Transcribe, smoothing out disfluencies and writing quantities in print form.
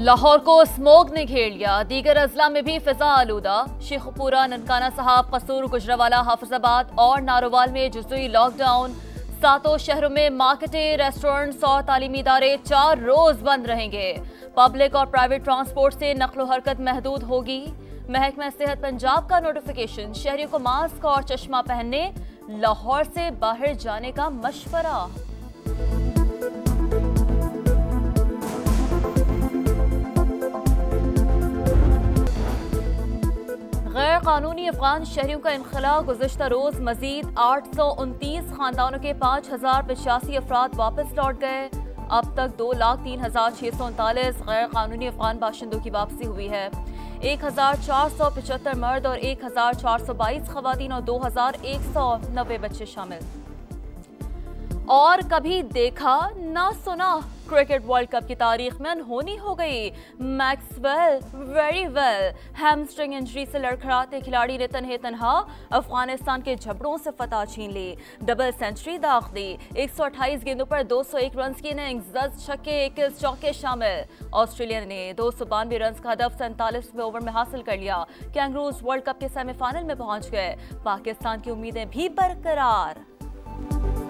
लाहौर को स्मोक ने घेर लिया, दीगर अजला में भी फिजा आलूदा। शेखपुरा, ननकाना साहब, कसूर, गुजरावाला, हाफिजाबाद और नारोवाल में जुज़ई लॉकडाउन। 7 शहरों में मार्केटें, रेस्टोरेंट्स और तालीमी इदारे 4 रोज बंद रहेंगे। पब्लिक और प्राइवेट ट्रांसपोर्ट से नकलो हरकत महदूद होगी। महकमा सेहत पंजाब का नोटिफिकेशन, शहरियों को मास्क और चश्मा पहनने, लाहौर से बाहर जाने का मशवरा। गैर कानूनी अफगान शहरियों का इनखला, गुज़श्ता रोज मजीद 829 खानदानों के 5085 अफराद वापस लौट गए। अब तक 2,03,639 गैर कानूनी अफगान बाशिंदों की वापसी हुई है। 1,475 मर्द और 1,422 खवातीन और 2,190 बच्चे शामिल। और कभी देखा ना सुना, क्रिकेट वर्ल्ड कप की तारीख में अनहोनी हो गई। Maxwell very well, hamstring injury से लड़खड़ाते खिलाड़ी ने तन्हे तन्हा अफगानिस्तान के जबड़ों से फतह छीन ली। डबल सेंचुरी दाग दी। 128 गेंदों पर 201 रन की इनिंग्स, 10 छक्के 21 चौके शामिल। ऑस्ट्रेलिया ने 292 रन का हदफ 47वें ओवर में हासिल कर लिया। कैंगरूज वर्ल्ड कप के सेमीफाइनल में पहुंच गए। पाकिस्तान की उम्मीदें भी बरकरार।